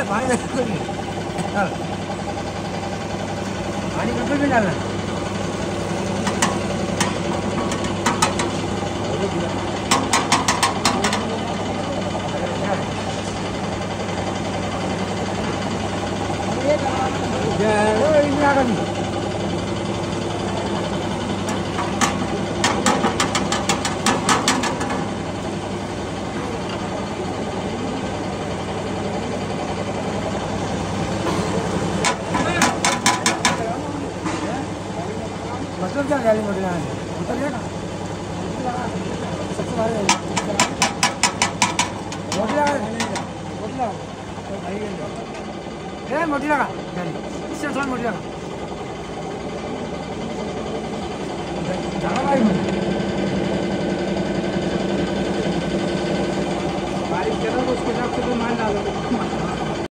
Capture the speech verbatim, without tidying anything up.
पानी पानी बिल्कुल भी डालना। मतलब क्या गाड़ी मोटी लगाने उतर गया ना सबसे भारी मोटी लगा मोटी लगा ए मोटी लगा गाड़ी इससे थोड़ा मोटी लगा ज़्यादा भारी बारिश कर रहा है उसके हिसाब से तो